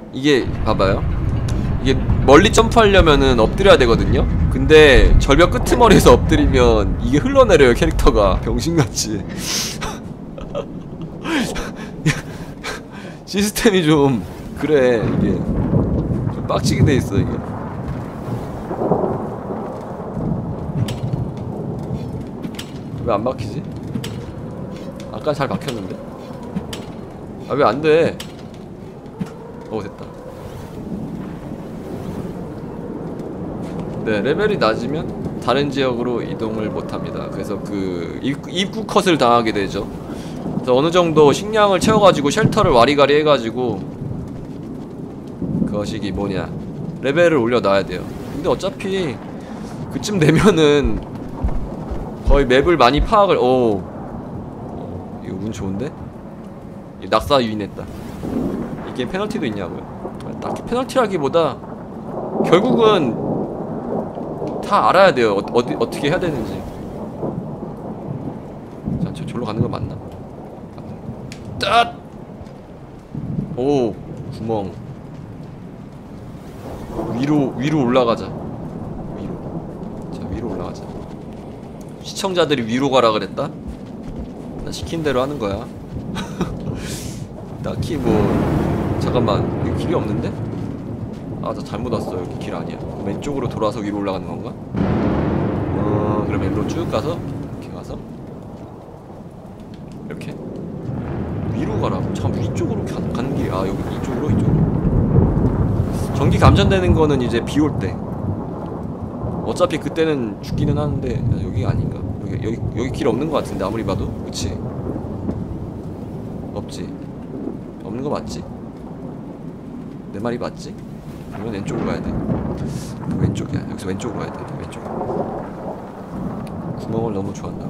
이게 봐봐요. 이게 멀리 점프하려면은 엎드려야 되거든요. 근데 절벽 끄트머리에서 엎드리면 이게 흘러내려요. 캐릭터가 병신같이. 시스템이 좀 그래. 이게 좀 빡치게 돼 있어 이게. 왜 안 막히지? 아까 잘 막혔는데. 아 왜 안 돼? 됐다. 네, 레벨이 낮으면 다른 지역으로 이동을 못합니다. 그래서 그 입구 컷을 당하게 되죠. 그래서 어느 정도 식량을 채워가지고 쉘터를 와리가리 해가지고 그것이 뭐냐, 레벨을 올려놔야 돼요. 근데 어차피 그쯤 되면은 거의 맵을 많이 파악을. 이거 운 좋은데? 낙사 유인했다. 이 게임 페널티도 있냐고요? 딱히 페널티라기보다 결국은 다 알아야 돼요. 어떻게 해야 되는지. 자, 저 절로 가는 거 맞나? 딱! 오, 구멍. 위로 올라가자. 자, 위로 올라가자. 시청자들이 위로 가라 그랬다? 나 시킨 대로 하는 거야. 딱히 뭐, 잠깐만, 여기 길이 없는데? 아, 나 잘못 왔어. 여기 길 아니야. 왼쪽으로 돌아서 위로 올라가는 건가? 그럼 일로 쭉 가서 이렇게 가서 이렇게 위로 가라고? 잠깐 위쪽으로 가는 길이. 아, 여기 이쪽으로. 전기 감전되는 거는 이제 비 올 때. 어차피 그때는 죽기는 하는데. 여기가 아닌가? 여기 길 없는 거 같은데 아무리 봐도. 그치? 없지. 없는 거 맞지? 내 말이 맞지? 이건 왼쪽으로 가야 돼. 왼쪽이야. 여기서 왼쪽으로 가야 돼. 왼쪽. 구멍을 너무 좋아한다고.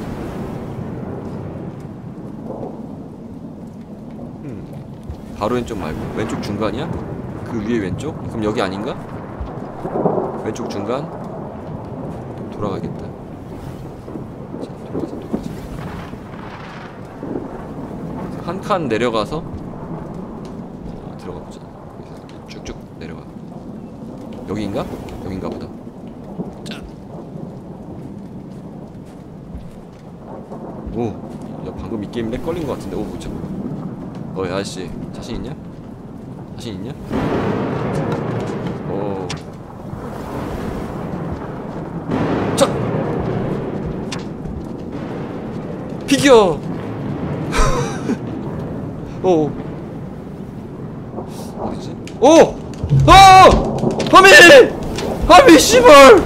바로 왼쪽 말고 왼쪽 중간이야? 그 위에 왼쪽? 그럼 여기 아닌가? 왼쪽 중간? 돌아가겠다. 자, 돌아가자. 한 칸 내려가서 들어가보자. 쭉쭉 내려가. 여기인가? 여긴가 보다. 짠! 오! 야, 방금 이 게임 렉 걸린 것 같은데. 뭐지? 야, 아저씨 자신 있냐? 자신 있냐? 자! 비켜! 어디지? 하미 씨발!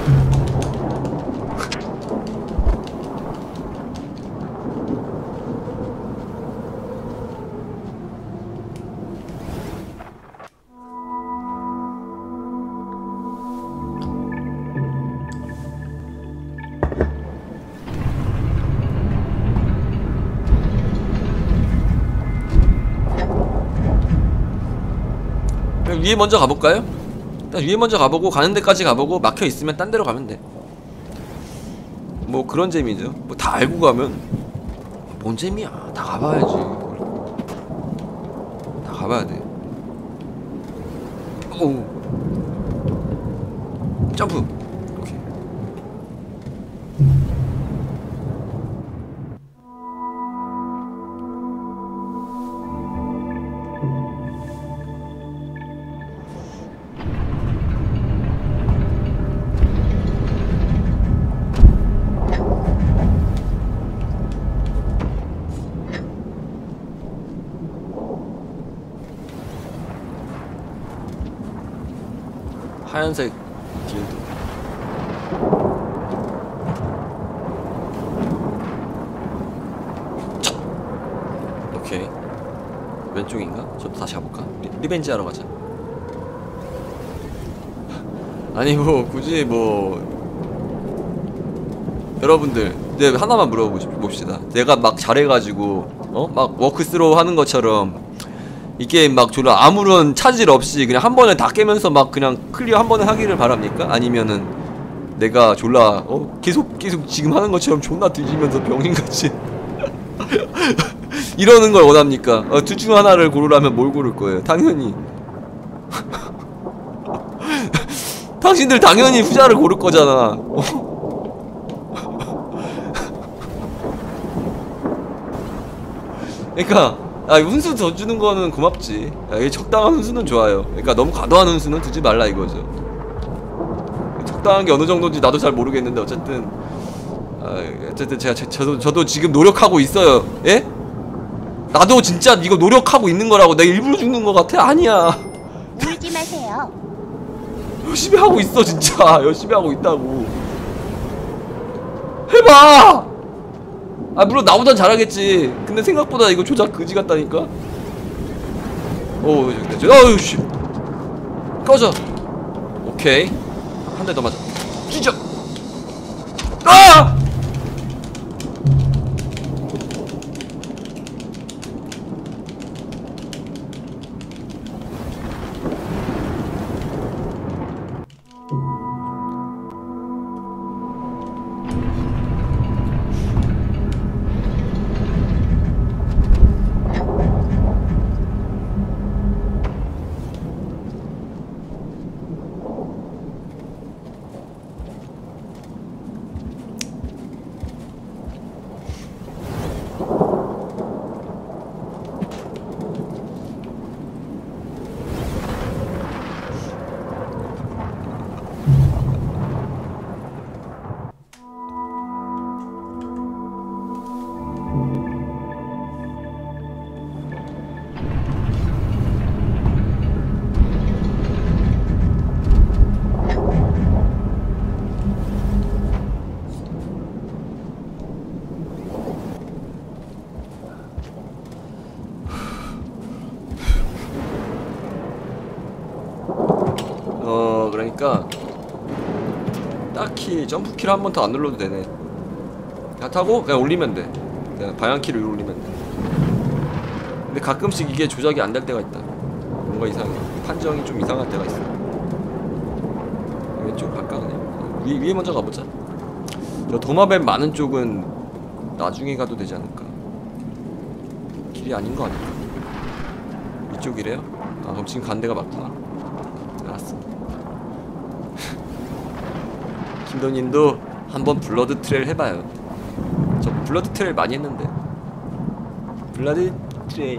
위에 먼저 가볼까요? 일단 위에 먼저 가보고 가는 데까지 가보고 막혀있으면 딴 데로 가면 돼. 뭐 그런 재미죠. 뭐 다 알고 가면 뭔 재미야. 다 가봐야지. 다 가봐야 돼. 오, 점프. 오케이. 하얀색 길드. 오케이. 왼쪽인가? 저도 다시 가볼까? 리벤지 하러 가자. 아니 뭐 굳이 뭐 여러분들 이제 하나만 물어봅시다. 내가 막 잘해가지고 막 워크스로우 하는 것처럼 이 게임 막 졸라 아무런 차질 없이 그냥 한 번에 다 깨면서 막 그냥 클리어 한 번에 하기를 바랍니까? 아니면은 내가 졸라 계속 지금 하는 것처럼 존나 뒤지면서 병신같이 이러는 걸 원합니까? 둘 중 하나를 고르라면 뭘 고를 거예요? 당연히 당신들 당연히 후자를 고를 거잖아. 그러니까 훈수 더 주는 거는 고맙지. 이게 적당한 훈수는 좋아요. 그러니까 너무 과도한 훈수는 두지 말라 이거죠. 적당한 게 어느 정도인지 나도 잘 모르겠는데 어쨌든 저도 지금 노력하고 있어요. 예? 나도 진짜 이거 노력하고 있는 거라고. 내가 일부러 죽는 거 같아? 아니야. 울지 마세요. 열심히 하고 있어 진짜. 열심히 하고 있다고. 해봐. 물론 나보단 잘하겠지. 근데 생각보다 이거 조작 그지 같다니까. 어우 씨. 꺼져. 오케이. 한 대 더 맞아. 찢어. 아! 그러니까 딱히 점프키를 한 번 더 안 눌러도 되네. 그냥 타고 그냥 올리면 돼. 그냥 방향키를 위로 올리면 돼. 근데 가끔씩 이게 조작이 안 될 때가 있다. 뭔가 이상해. 판정이 좀 이상할 때가 있어. 왼쪽 갈까 그냥? 위에 먼저 가보자. 저 도마뱀 많은 쪽은 나중에 가도 되지 않을까? 길이 아닌 거 아닐까? 이쪽이래요? 그럼 지금 간 데가 맞구나. 알았어. 김도님도 한번 블러드 트레일 해봐요. 저 블러드 트레일 많이 했는데. 블러드 트레일.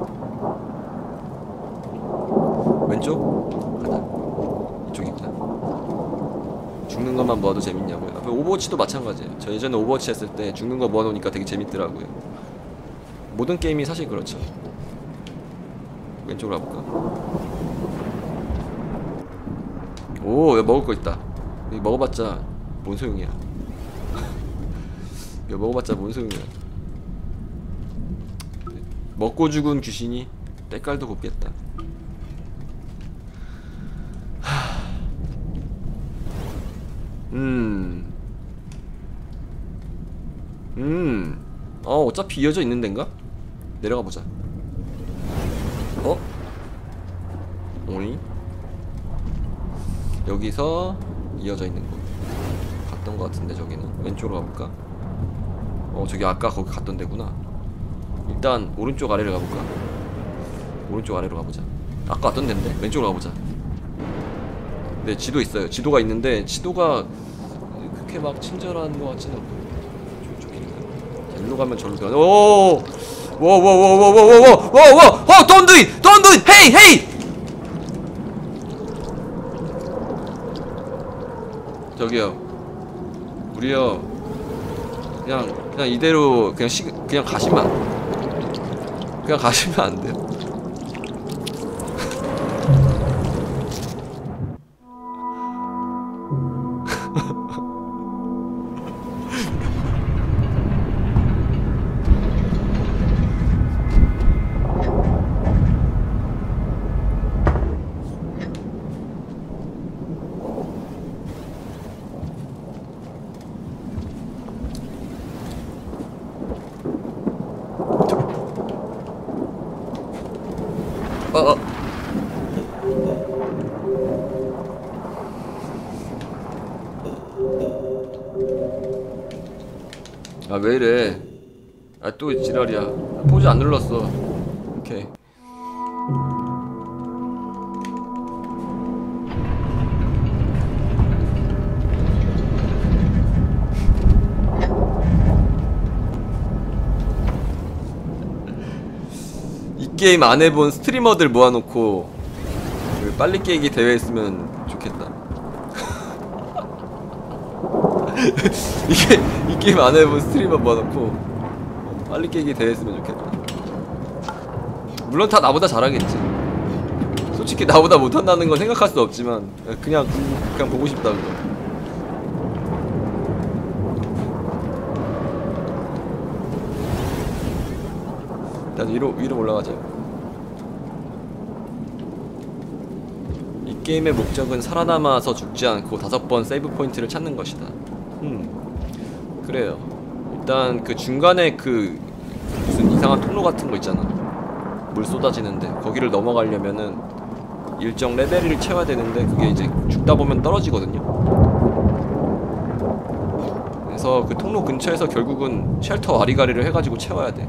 왼쪽? 가자. 이쪽이구나. 죽는 것만 모아도 재밌냐고요. 오버워치도 마찬가지예요. 저 예전에 오버워치 했을 때 죽는 거 모아놓으니까 되게 재밌더라고요. 모든 게임이 사실 그렇죠. 왼쪽으로 가볼까? 오, 여기 먹을 거 있다. 여기 먹어봤자 뭔 소용이야. 이거 먹어봤자 뭔 소용이야. 먹고 죽은 귀신이 때깔도 곱겠다. 어차피 이어져 있는 데인가? 내려가 보자. 오잉? 여기서 이어져 있는 곳 갔던 것 같은데. 저기는 왼쪽으로 가볼까? 저기 아까 거기 갔던 데구나. 일단 오른쪽 아래를 가볼까? 오른쪽 아래로 가보자. 아까 왔던 데인데? 왼쪽으로 가보자. 네, 지도 있어요. 지도가 있는데 지도가 그렇게 막 친절한 것 같지는 않고. 일로 가면 절로 가. 오! 워워워워워워워워워! Don't do it! Don't do it! Hey! Hey! 저기요. 우리요. 그냥 이대로 그냥 가시면 안 돼요. 왜 이래? 또 지랄이야. 포즈 안 눌렀어. 오케이. 게임 안 해본 스트리머들 모아놓고 그 빨리 깨기 대회 했으면 좋겠다. 이 게임 안 해본 스트리머 모아놓고 빨리 깨기 대회 했으면 좋겠다. 물론 다 나보다 잘하겠지. 솔직히 나보다 못한다는 건 생각할 수 없지만 그냥 보고 싶다 그거. 일단 위로 올라가자. 이 게임의 목적은 살아남아서 죽지 않고 5번 세이브 포인트를 찾는 것이다. 그래요. 일단 그 중간에 그 무슨 이상한 통로 같은 거 있잖아. 물 쏟아지는데 거기를 넘어가려면은 일정 레벨을 채워야 되는데 그게 이제 죽다 보면 떨어지거든요. 그래서 그 통로 근처에서 결국은 쉘터 와리가리를 해가지고 채워야 돼.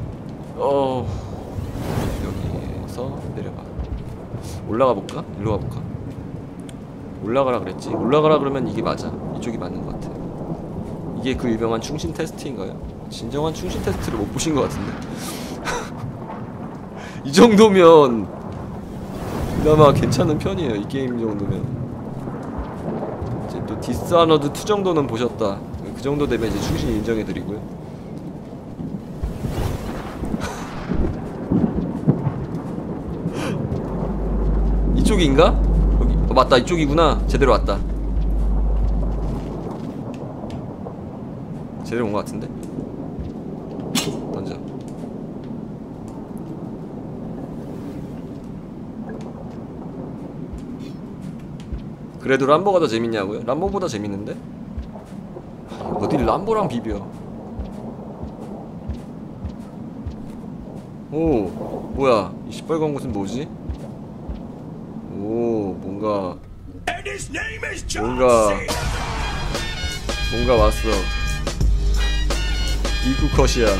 여기에서 내려가. 올라가 볼까? 일로 가볼까? 올라가라 그랬지? 올라가라 그러면 이게 맞아. 이쪽이 맞는 것 같아. 이게 그 유명한 충신 테스트인가요? 진정한 충신 테스트를 못 보신 것 같은데. 이 정도면 그나마 괜찮은 편이에요. 이 게임 정도면. 이제 또 디스아너드 2 정도는 보셨다. 그 정도 되면 이제 충신 인정해드리고요. 이쪽인가? 여기 맞다. 이쪽이구나. 제대로 왔다. 제대로 온 것 같은데? 던져. 그래도 람보가 더 재밌냐고요? 람보보다 재밌는데? 어딜 람보랑 비벼. 오 뭐야 이 시뻘건 곳은 뭐지? 오 뭔가 왔어. 입구 컷이야.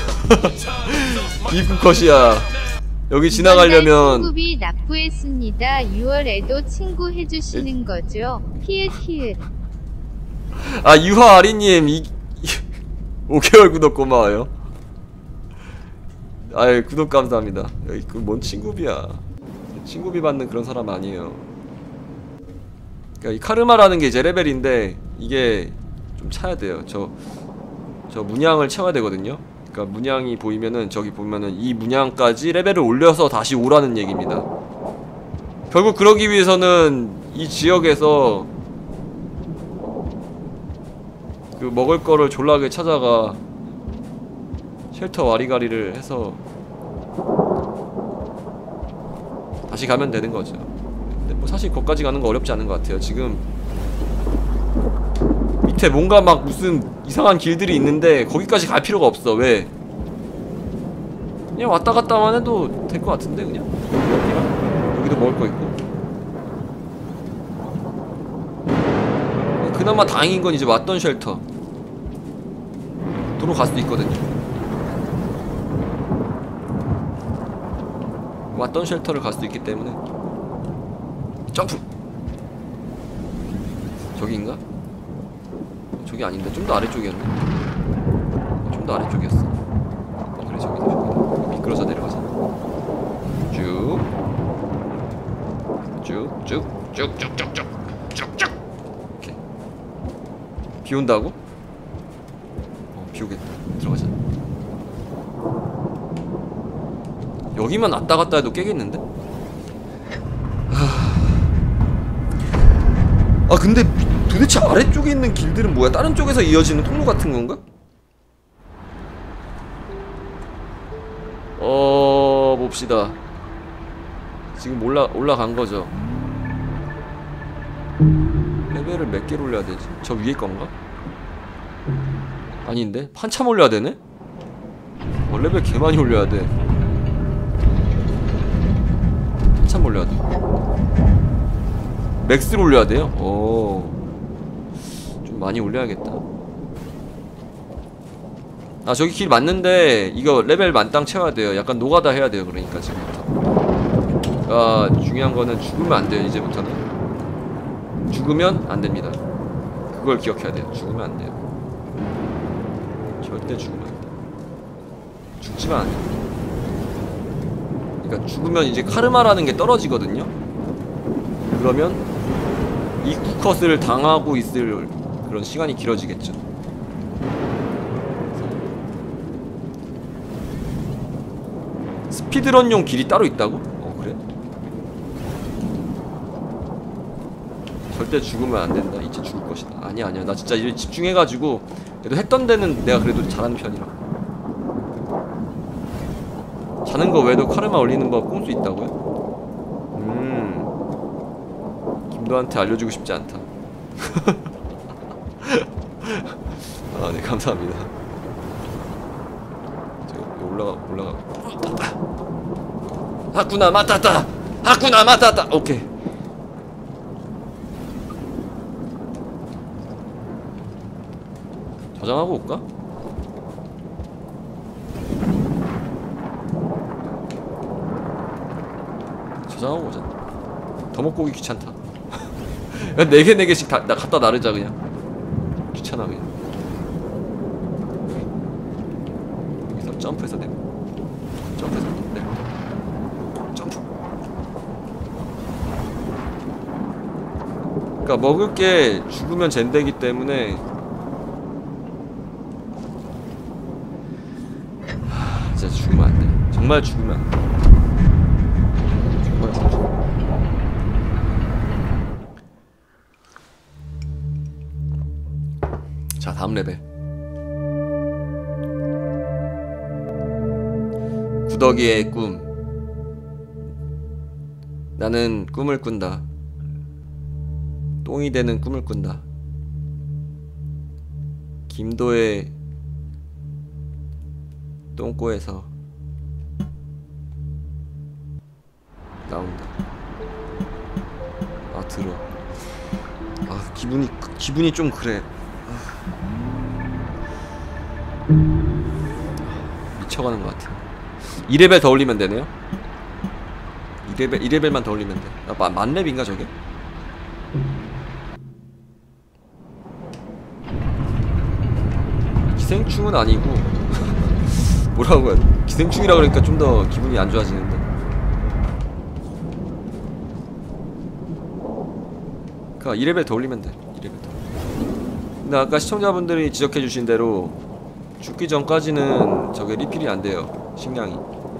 입구 컷이야. 여기 지나가려면 친구비 납부했습니다. 6월에도 친구 해주시는 거죠? 히읗히읗. 아 유하 아리님 5개월 구독 고마워요. 아이 구독 감사합니다. 여기 그 뭔 친구비야. 친구비 받는 그런 사람 아니에요. 그러니까 이 카르마라는 게 이제 레벨인데 이게 좀 차야 돼요. 저 문양을 채워야 되거든요. 그러니까 문양이 보이면은 저기 보면은 이 문양까지 레벨을 올려서 다시 오라는 얘기입니다. 결국 그러기 위해서는 이 지역에서 그 먹을 거를 졸라게 찾아가 쉘터 와리가리를 해서 다시 가면 되는 거죠. 근데 뭐 사실 거기까지 가는 거 어렵지 않은 것 같아요. 지금 밑에 뭔가 막 무슨 이상한 길들이 있는데 거기까지 갈 필요가 없어. 왜? 그냥 왔다 갔다만 해도 될 것 같은데 그냥 여기도 먹을 거 있고. 그나마 다행인 건 이제 왔던 쉘터 도로 갈 수도 있거든요. 왔던 쉘터를 갈 수도 있기 때문에. 점프! 저기인가? 저기 아닌데 좀 더 아래쪽이었네. 좀 더 아래쪽이었어. 그래 저기다 저기. 미끄러져 내려가자. 쭉쭉쭉쭉쭉쭉쭉쭉. 오케이. 비 온다고? 비 오겠다. 들어가자. 여기만 왔다 갔다 해도 깨겠는데? 아 근데 도대체 아래쪽에 있는 길들은 뭐야? 다른 쪽에서 이어지는 통로 같은 건가? 봅시다. 지금 올라간 거죠. 레벨을 몇 개로 올려야 되지? 저 위에 건가? 아닌데? 한참 올려야 되네? 레벨 개 많이 올려야 돼. 한참 올려야 돼. 맥스로 올려야 돼요? 좀 많이 올려야겠다. 아 저기 길 맞는데 이거 레벨 만땅 채워야 돼요. 약간 노가다 해야 돼요. 그러니까 지금부터. 아 중요한 거는 죽으면 안 돼요. 이제부터는 죽으면 안 됩니다. 그걸 기억해야 돼요. 죽으면 안 돼요. 절대 죽으면 안 돼요. 죽지만 안 돼요. 그러니까 죽으면 이제 카르마라는 게 떨어지거든요. 그러면 이 쿠컷을 당하고 있을 그런 시간이 길어지겠죠. 스피드런용 길이 따로 있다고? 그래? 절대 죽으면 안 된다. 이제 죽을 것이다. 아니야. 나 진짜 이제 집중해가지고 그래도 했던 데는 내가 그래도 잘하는 편이라. 자는 거 외에도 카르마 올리는 법 꼼수 있다고요? 김도한테 알려주고 싶지 않다. 아, 네, 감사합니다. 올라가. 하쿠나 마타타! 하쿠나 마타타! 오케이. 저장하고 올까? 저장하고 오자. 더 먹고 오기 귀찮다. 4개씩 다 갖다 나르자 그냥. 귀찮아 그냥. 여기서 점프해서 내려. 점프해서 내려. 점프. 그러니까 먹을 게 죽으면 젠되기 때문에 진짜 죽으면 안 돼. 정말 죽으면 안 돼. 정말 죽으면 안 돼. 자, 다음 레벨. 구더기의 꿈. 나는 꿈을 꾼다. 똥이 되는 꿈을 꾼다. 김도의 똥꼬에서 나온다. 아, 들어. 아, 기분이 좀 그래. 미쳐가는 것 같아. 2레벨 더 올리면 되네요. 2레벨만 더 올리면 돼. 아, 만렙인가 저게? 기생충은 아니고 뭐라고 해야 돼? 기생충이라 그러니까 좀 더 기분이 안 좋아지는데. 그니까 2레벨 더 올리면 돼. 2레벨 더. 근데 아까 시청자분들이 지적해주신 대로 죽기 전까지는 저게 리필이 안 돼요. 식량이.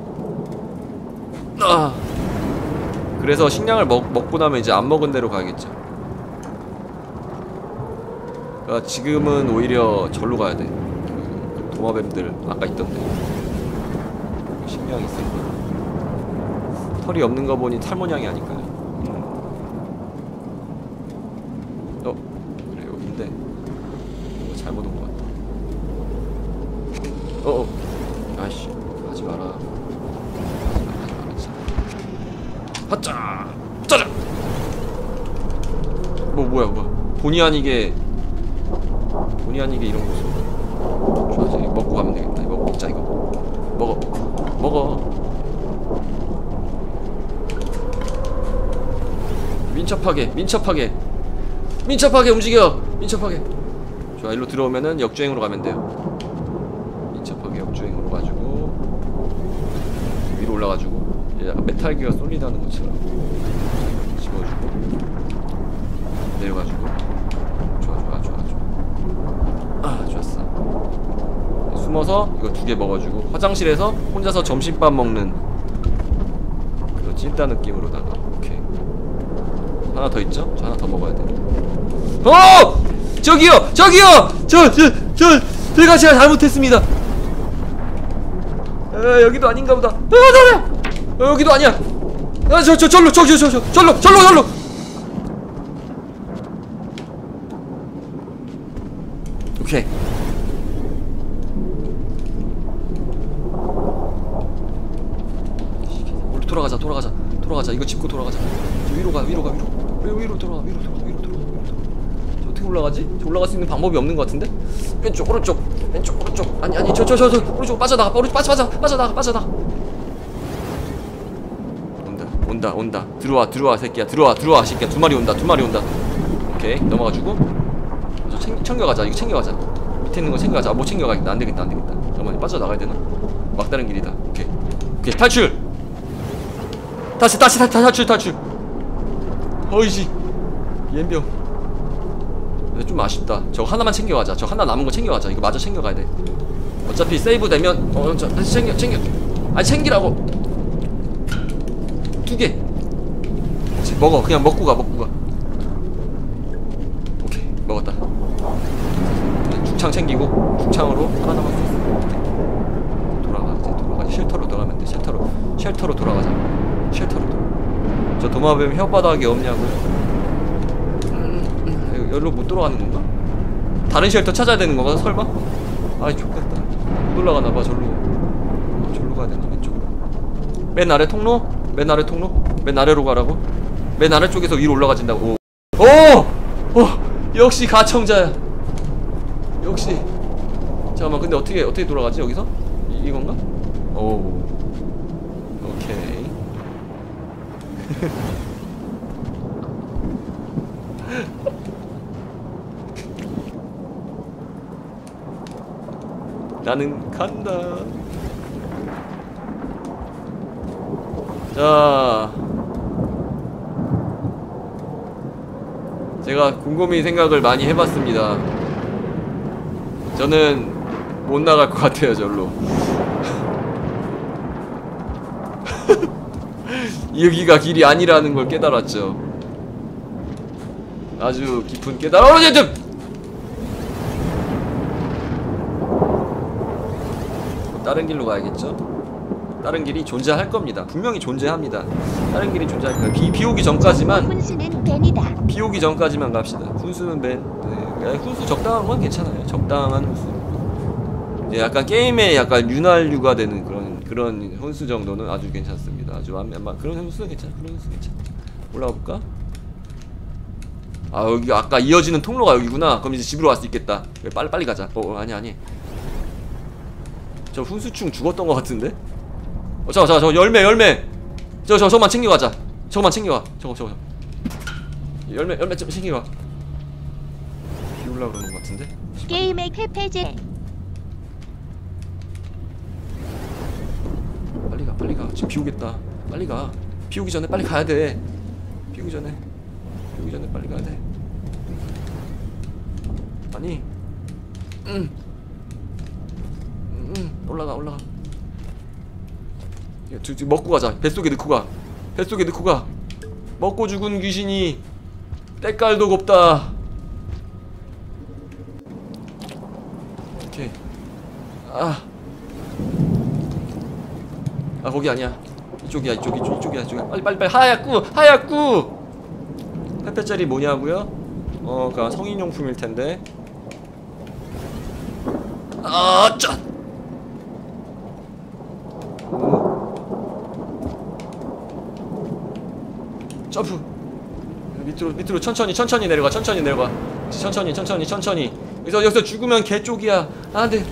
그래서 식량을 먹고 나면 이제 안 먹은 대로 가야겠죠. 그러니까 지금은 오히려 절로 가야 돼. 그 도마뱀들 아까 있던데. 식량이 있으니까. 털이 없는 거 보니 탈모냥이 아닐까요? 그래, 여긴데 잘못 온 것 같다. 아이씨, 하지 마라. 하짜! 짜자! 뭐야. 본의 아니게 이런 모습. 좋아, 이거 먹고 가면 되겠다. 이거 먹자, 이거. 먹어. 민첩하게 움직여! 민첩하게. 좋아, 일로 들어오면은 역주행으로 가면 돼요. 민첩하게 역주행으로 가지고 위로 올라가지고 약간 메탈기가 쏠리다는 것처럼 집어주고 내려가지고. 좋아. 좋았어. 숨어서 이거 2개 먹어주고 화장실에서 혼자서 점심밥 먹는 그런 찐따 느낌으로다가. 오케이. 하나 더 있죠? 저 하나 더 먹어야 돼. 저기요! 제가 잘못했습니다. 여기도 아닌가 보다. 여기도 아니야. 절로. 오케이. 돌아가자. 이거 짚고 돌아가자. 위로 돌아가. 저 어떻게 올라가지? 저 올라갈 수 있는 방법이 없는 것 같은데? 왼쪽, 오른쪽. 아니, 저 오른쪽 빠져나가. 빠져나가. 온다. 들어와, 새끼야. 들어와, 새끼야. 2마리 온다. 오케이, 넘어가지고. 챙겨가자. 이거 챙겨가자. 밑에 있는 거 챙겨가자. 못 챙겨가겠다. 안 되겠다. 잠깐만, 빠져나가야 되나? 막다른 길이다. 오케이, 탈출! 다시 탈출. 어이씨 옌병. 근데 좀 아쉽다. 저거 하나만 챙겨가자. 저 하나 남은 거 챙겨가자. 이거 마저 챙겨가야 돼. 어차피 세이브 되면 다시 챙겨. 아니 챙기라고. 2개 먹어. 그냥 먹고 가. 오케이 먹었다. 죽창 챙기고 죽창으로 살아남을 수 있어. 돌아가. 쉘터로 돌아가면 돼. 쉘터로 돌아가자. 저 도마뱀 혓바닥이 없냐고요? 여기로 못 돌아가는 건가? 다른 쉘터 찾아야 되는 건가? 설마? 아이 좋겠다. 못 올라가나봐. 절로 가야 되나? 왼쪽으로. 맨 아래 통로? 맨 아래로 가라고? 맨 아래쪽에서 위로 올라가진다고. 역시 가청자야. 역시. 잠깐만 근데 어떻게 돌아가지 여기서? 이건가? 오케이. 나는 간다. 자, 제가 곰곰이 생각을 많이 해봤습니다. 저는 못 나갈 것 같아요, 절로. 여기가 길이 아니라는 걸 깨달았죠. 아주 깊은 깨달음. 다른 길로 가야겠죠? 다른 길이 존재할 겁니다. 분명히 존재합니다. 다른 길이 존재할 겁니다. 비 오기 전까지만. 훈수는 벤이다. 비 오기 전까지만 갑시다. 훈수는 벤. 네. 훈수 적당한 건 괜찮아요. 적당한 훈수. 이제 약간 게임에 약간 윤활유가 되는 그런 훈수 정도는 아주 괜찮습니다. 아주 그런 훈수는 괜찮아. 올라가 볼까? 아 여기 아까 이어지는 통로가 여기구나. 그럼 이제 집으로 갈 수 있겠다. 빨리 가자. 아니. 저 훈수충 죽었던 것 같은데? 잠깐 저 열매. 저거만 챙겨가자. 저거. 열매 좀 챙겨가. 비올라 그러는 것 같은데? 게임의 패패제. 빨리 가. 지금 비 오겠다. 빨리 가. 비 오기 전에 빨리 가야 돼. 비 오기 전에 빨리 가야 돼. 아니. 올라가. 먹고 가자. 뱃속에 넣고 가. 먹고 죽은 귀신이 때깔도 곱다. 오케이. 거기 아니야. 이쪽이야. 빨리. 하얗구. 페페짜리 뭐냐고요? 그니까 성인용품일 텐데. 짠. 점프. 밑으로 천천히 내려가. 천천히. 여기서 죽으면 개쪽이야. 안돼.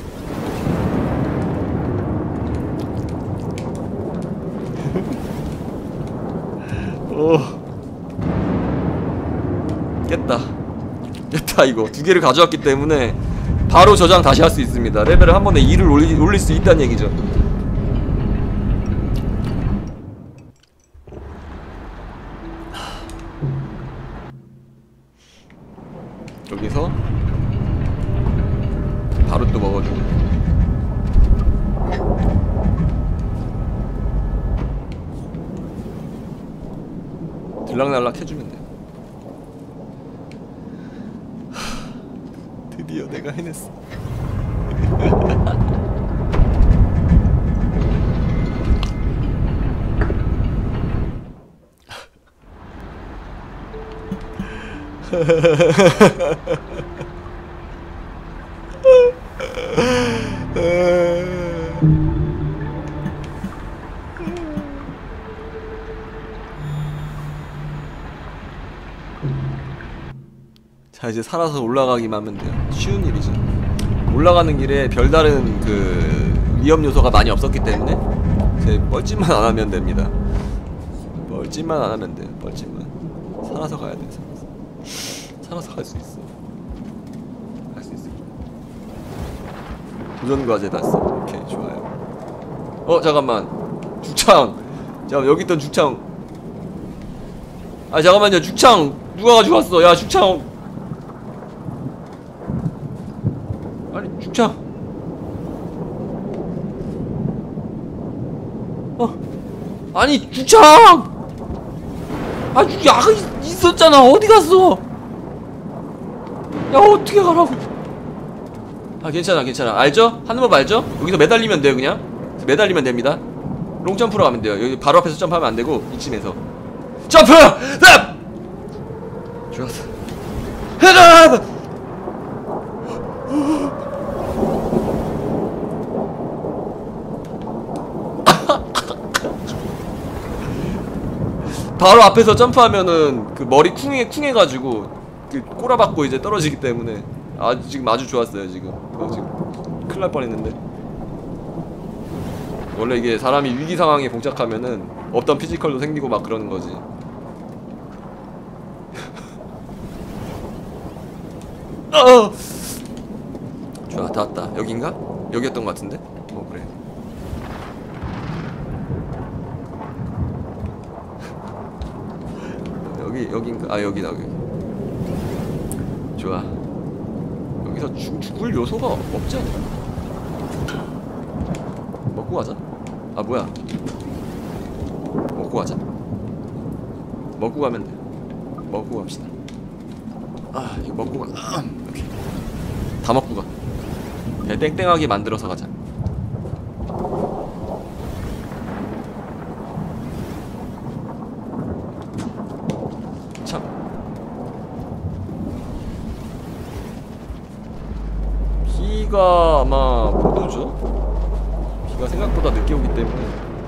깼다 이거. 2개를 가져왔기 때문에 바로 저장 다시 할 수 있습니다. 레벨을 한 번에 2를 올릴 수 있다는 얘기죠. 여기서 바로 또 먹어주고. 들락날락 해주면 돼. 드디어 내가 해냈어. 자 이제 살아서 올라가기만 하면 돼요. 쉬운 일이죠. 올라가는 길에 별다른 그 위험 요소가 많이 없었기 때문에 이제 뻘짓만 안 하면 됩니다. 뻘짓만 안 하면 돼요. 뻘짓만. 살아서 가야 돼. 살아서 갈 수 있어. 도전 과제 달성. 오케이 좋아요. 잠깐만. 죽창. 자 여기 있던 죽창 아 잠깐만요. 죽창 누가 가져갔어? 야 죽창. 아니 죽창. 아니 죽창. 아 야가 있었잖아. 어디 갔어? 야 어떻게 가라고? 아 괜찮아 괜찮아. 알죠? 하는 법 알죠? 여기서 매달리면 돼요. 그냥 매달리면 됩니다. 롱점프로 가면 돼요. 여기 바로 앞에서 점프하면 안 되고 이쯤에서 점프! 흡! 좋았어. 흡! 바로 앞에서 점프하면은 그 머리 쿵해가지고 그 꼬라박고 이제 떨어지기 때문에 지금 아주 좋았어요. 지금 큰일 날 뻔했는데. 원래 이게 사람이 위기 상황에 봉착하면은 없던 피지컬도 생기고 막 그러는 거지. 좋아 다 왔다. 여긴가? 여기였던 것 같은데? 그래. 여긴가? 아 여기다 여기. 좋아. 여기서 죽을 요소가 없지 않나? 먹고 가자. 아 뭐야? 먹고 가자. 먹고 가면 돼. 먹고 갑시다. 아 이거 먹고 가. 오케이. 다 먹고 가. 배 땡땡하게 만들어서 가자. 참. 비가 아마 못 오죠? 비가 생각보다 늦게 오기 때문에.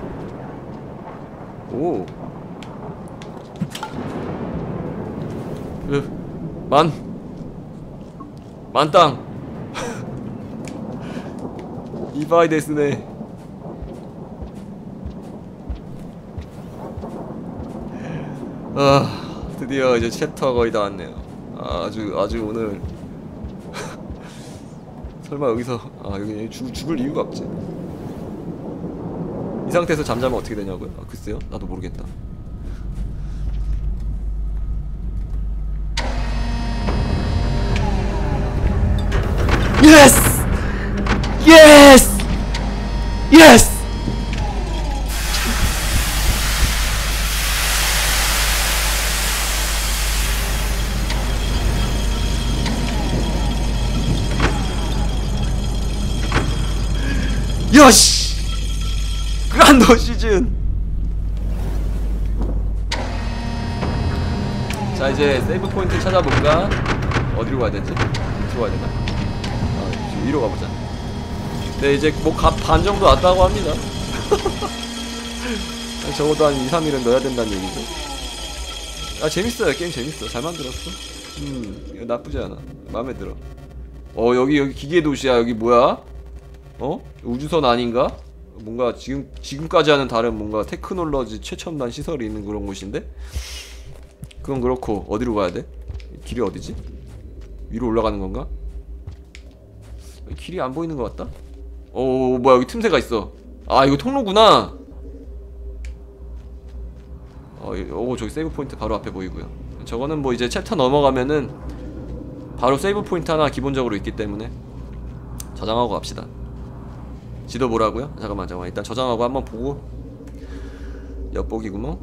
오. 만땅. 이바이 데스네. 드디어 이제 챕터 거의 다 왔네요. 아주 오늘 설마 여기서 여기 죽을 이유가 없지. 이 상태에서 잠자면 어떻게 되냐고요? 글쎄요. 나도 모르겠다. 예스! 예스! 예스! 요시! 그란도 시즌! 자 이제 세이브 포인트 찾아볼까? 어디로 가야 되지? 어디로 가야 되나? 위로 가보자. 네 이제 뭐 반 정도 왔다고 합니다. 적어도 한 2-3일은 넣어야 된다는 얘기죠. 재밌어요. 게임 재밌어. 잘 만들었어. 이거 나쁘지 않아. 마음에 들어. 여기 기계 도시야. 여기 뭐야? 우주선 아닌가? 뭔가 지금까지 하는 다른 뭔가 테크놀로지 최첨단 시설이 있는 그런 곳인데? 그건 그렇고 어디로 가야 돼? 길이 어디지? 위로 올라가는 건가? 길이 안 보이는 것 같다? 뭐야 여기 틈새가 있어. 이거 통로구나. 저기 세이브 포인트 바로 앞에 보이고요. 저거는 뭐 이제 챕터 넘어가면은 바로 세이브 포인트 하나 기본적으로 있기 때문에 저장하고 갑시다. 지도 보라고요? 잠깐만 일단 저장하고 한번 보고. 엿보기구먼.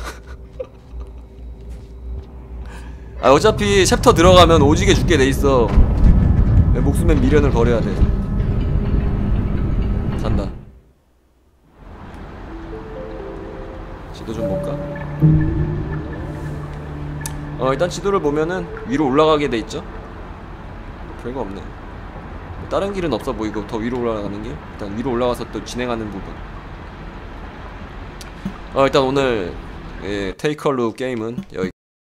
어차피 챕터 들어가면 오지게 죽게 돼있어. 목숨의 미련을 버려야 돼. 산다. 지도 좀 볼까? 일단 지도를 보면은 위로 올라가게 돼 있죠? 별거 없네. 다른 길은 없어 보이고 더 위로 올라가는 길? 일단 위로 올라가서 또 진행하는 부분. 일단 오늘 테이컬루 게임은 여기